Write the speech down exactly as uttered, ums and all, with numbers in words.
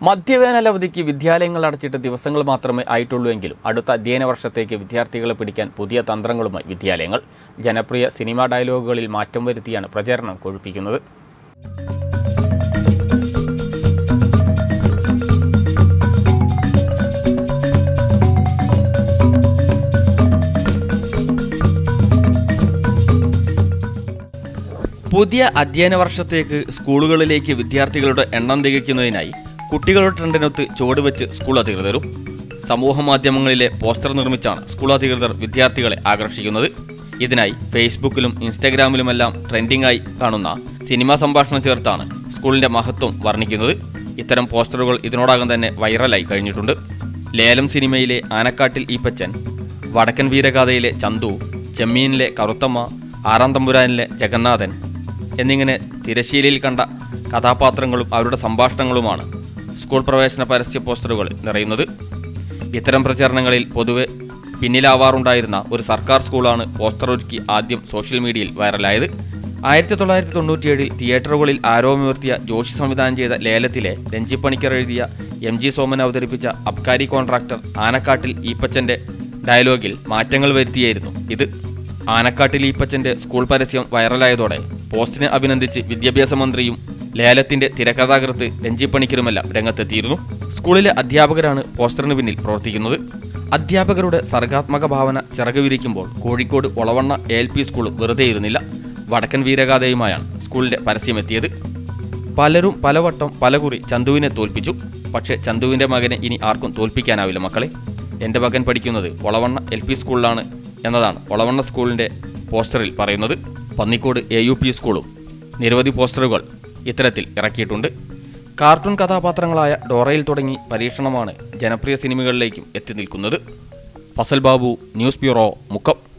മധ്യവേനലവധിക്ക് വിദ്യാലയങ്ങൾ അടച്ചിട്ട് ദിവസങ്ങൾ മാത്രമേ ആയിട്ടുള്ളൂവെങ്കിലും അടുത്ത അധ്യയന വർഷത്തേക്ക് വിദ്യാർത്ഥികളെ പിടിക്കാൻ പുതിയ തന്ത്രങ്ങളുമായി വിദ്യാലയങ്ങൾ. ജനപ്രിയ സിനിമാ ഡയലോഗുകളിൽ മാറ്റം വരുത്തിയാണ് പ്രചാരണം കൊഴുപ്പിക്കുന്നത്. പുതിയ അധ്യയന വർഷത്തേക്ക് സ്കൂളുകളിലേക്ക് വിദ്യാർത്ഥികളുടെ എണ്ണം തികയ്ക്കുന്നതിനായി കുട്ടികളുടെ ട്രെൻഡിനൊത്ത് ചുവടുവെച്ച് സ്കൂൾ അധികൃതരും. സമൂഹ മാധ്യമങ്ങളിലെ പോസ്റ്റർ നിർമ്മിച്ചാണ് സ്കൂൾ അധികൃതർ വിദ്യാർത്ഥികളെ ആകർഷിക്കുന്നത്. ഇതിനായി ഫേസ്ബുക്കിലും ഇൻസ്റ്റഗ്രാമിലുമെല്ലാം ട്രെൻഡിംഗായി കാണുന്ന സിനിമാ സംഭാഷണം ചേർത്താണ് സ്കൂളിന്റെ മഹത്വം വർണ്ണിക്കുന്നത്. ഇത്തരം പോസ്റ്ററുകൾ ഇതിനോടകം തന്നെ വൈറലായി കഴിഞ്ഞിട്ടുണ്ട്. ലേലം സിനിമയിലെ ആനക്കാട്ടിൽ ഈപ്പച്ചൻ, വടക്കൻ വീരഗാഥയിലെ ചന്തു, ചെമ്മീനിലെ കറുത്തമ്മ, ആറാം തമ്പുരാനിലെ ജഗന്നാഥൻ എന്നിങ്ങനെ തിരശ്ശീലയിൽ കണ്ട കഥാപാത്രങ്ങളും അവരുടെ സംഭാഷണങ്ങളുമാണ് സ്കൂൾ പ്രവേശന പരസ്യ പോസ്റ്ററുകൾ നിറയുന്നത്. ഇത്തരം പ്രചാരണങ്ങളിൽ പൊതുവെ പിന്നിലാവാറുണ്ടായിരുന്ന ഒരു സർക്കാർ സ്കൂളാണ് പോസ്റ്റർ ഒരുക്കി ആദ്യം സോഷ്യൽ മീഡിയയിൽ വൈറലായത്. ആയിരത്തി തൊള്ളായിരത്തി തൊണ്ണൂറ്റിയേഴിൽ തിയേറ്ററുകളിൽ ആരോപമുയർത്തിയ ജോഷി സംവിധാനം ചെയ്ത ലേലത്തിലെ രഞ്ജിപ്പണിക്കർ എഴുതിയ എം ജി സോമൻ അവതരിപ്പിച്ച അബ്കാരി കോൺട്രാക്ടർ ആനക്കാട്ടിൽ ഈപ്പച്ചന്റെ ഡയലോഗിൽ മാറ്റങ്ങൾ വരുത്തിയായിരുന്നു ഇത്. ആനക്കാട്ടിൽ ഈപ്പച്ചന്റെ സ്കൂൾ പരസ്യം വൈറലായതോടെ പോസ്റ്റിനെ അഭിനന്ദിച്ച് വിദ്യാഭ്യാസ മന്ത്രിയും ലേലത്തിന്റെ തിരക്കഥാകൃത്ത് രഞ്ജിപ്പണിക്കരുമെല്ലാം രംഗത്തെത്തിയിരുന്നു. സ്കൂളിലെ അധ്യാപകരാണ് പോസ്റ്ററിന് പിന്നിൽ പ്രവർത്തിക്കുന്നത്. അധ്യാപകരുടെ സർഗാത്മക ഭാവന ചിറകുവിരിക്കുമ്പോൾ Kozhikode Olavanna A L P school വെറുതെയിരുന്നില്ല. വടക്കൻ വീരഗാഥയുമായാണ് സ്കൂളിന്റെ പരസ്യമെത്തിയത്. പലരും പലവട്ടം പലകുറി ചന്തുവിനെ തോൽപ്പിച്ചു. പക്ഷേ ചന്തുവിന്റെ മകനെ ഇനി ആർക്കും തോൽപ്പിക്കാനാവില്ല മക്കളെ. എൻ്റെ മകൻ പഠിക്കുന്നത് ഒളവണ്ണ എൽ പി സ്കൂളിലാണ് എന്നതാണ് ഒളവണ്ണ സ്കൂളിന്റെ പോസ്റ്ററിൽ പറയുന്നത്. പന്നിക്കോട് എ യു പി സ്കൂളും നിരവധി പോസ്റ്ററുകൾ ഇത്തരത്തിൽ ഇറക്കിയിട്ടുണ്ട്. കാർട്ടൂൺ കഥാപാത്രങ്ങളായ ഡോറയിൽ തുടങ്ങി പരീക്ഷണമാണ് ജനപ്രിയ സിനിമകളിലേക്കും എത്തി നിൽക്കുന്നത്. Fasal Babu, news bureau, Mukkam.